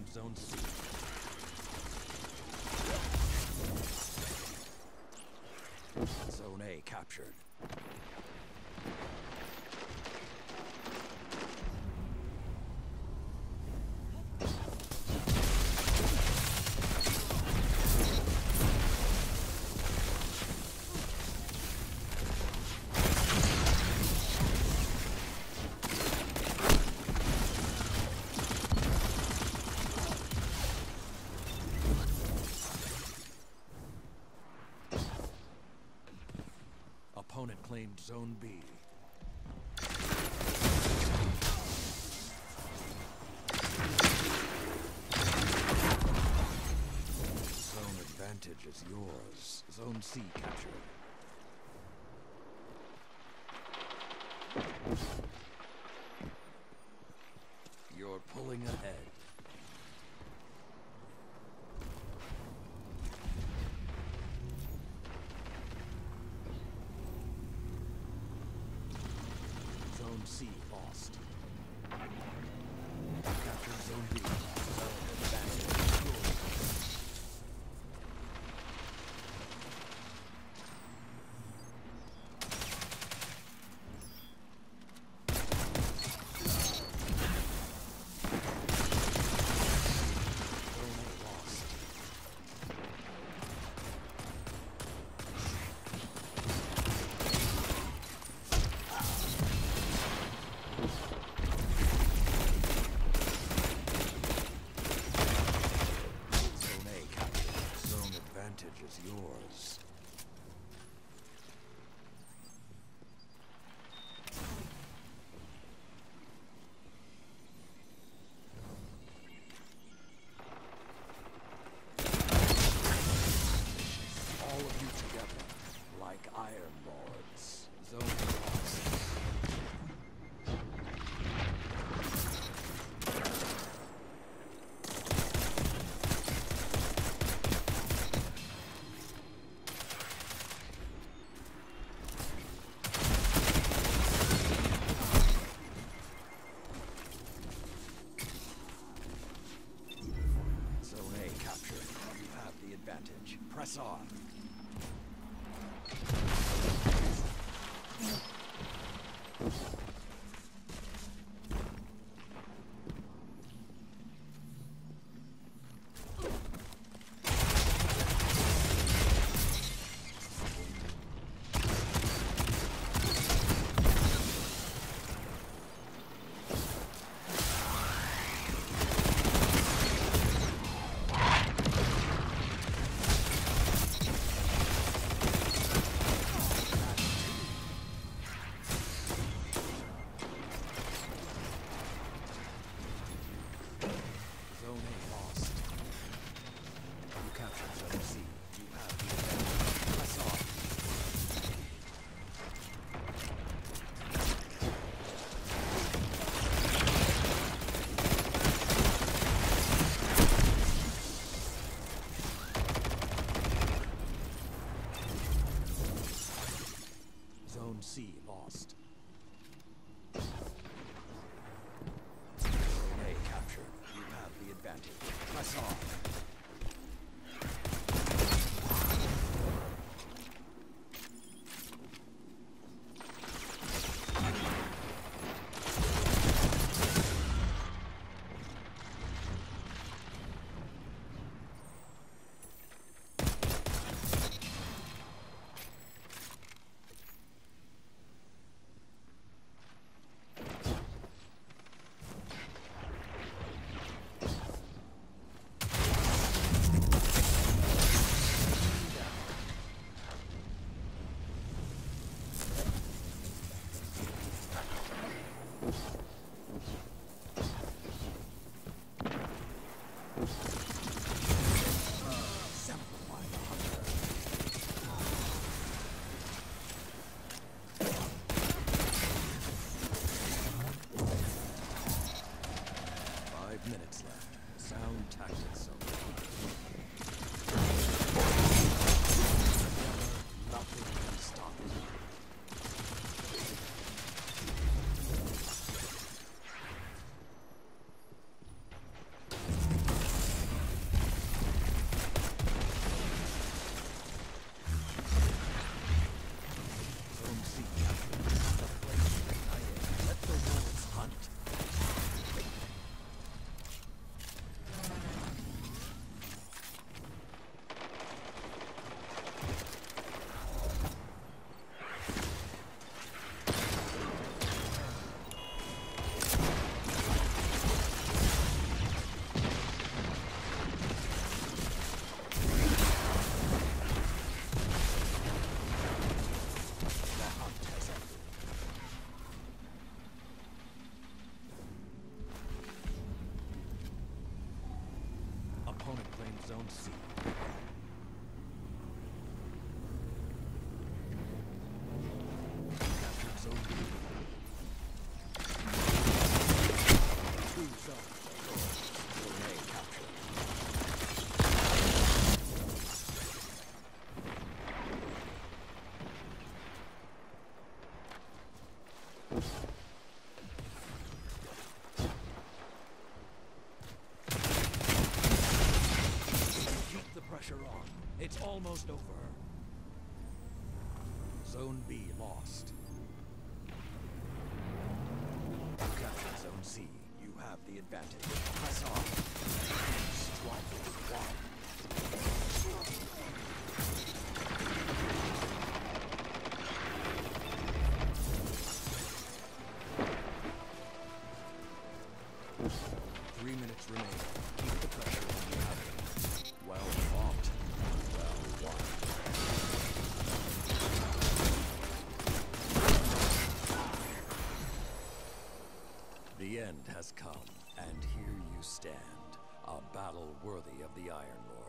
Zone C. Zone A captured. Opponent claimed Zone B. Zone advantage is yours. Zone C captured. You're pulling ahead. Zone C lost. Captured Zone B. Zone advantage yours. Zone A lost. Zone A captured. Zone advantage is yours. All of you together, like Iron Lords. Zone lost. Zone A captured. You have the advantage. Press on. Zone A lost. You captured Zone C. You have the advantage. Press on. Zone C lost. Zone A captured. You have the advantage. Press on. Simplify the hunter. 5 minutes left. Sound tactics only. Nothing can stop it. Zone C. Captured Zone B. Two zones. Zone A captured. 'Keep the pressure on. It's almost over. Zone B lost. You captured Zone C. You have the advantage. Press on. Strike one. 3 minutes remain. Keep the pressure on the outing. Well fought. Well won. The end has come, and here you stand. A battle worthy of the Iron Lord.